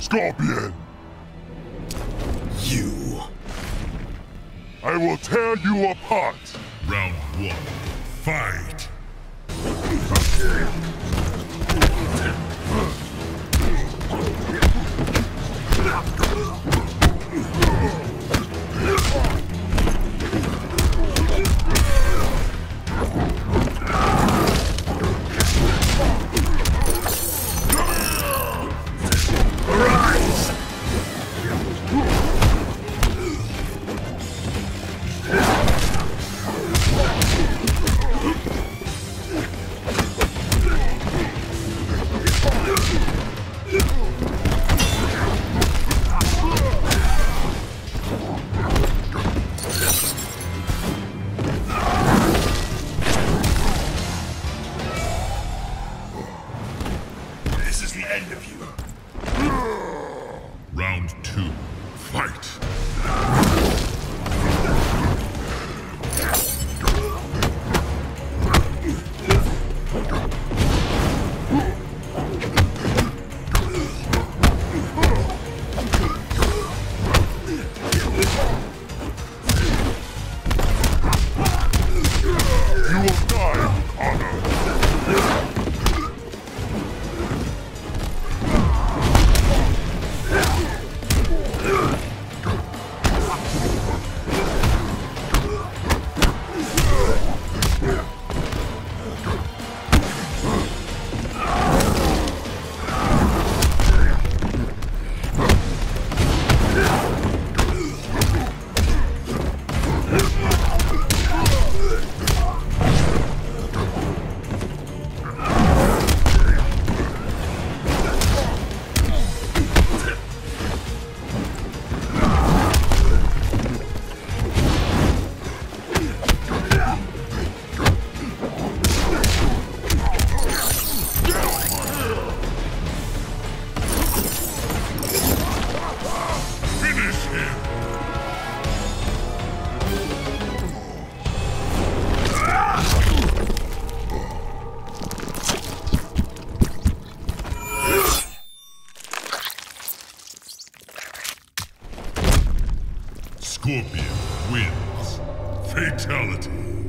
Scorpion! You. I will tear you apart! Round 1. Fight! This is the end of you. Round 2. Fight! You will die, Honor! Finish him! Scorpion wins. Fatality.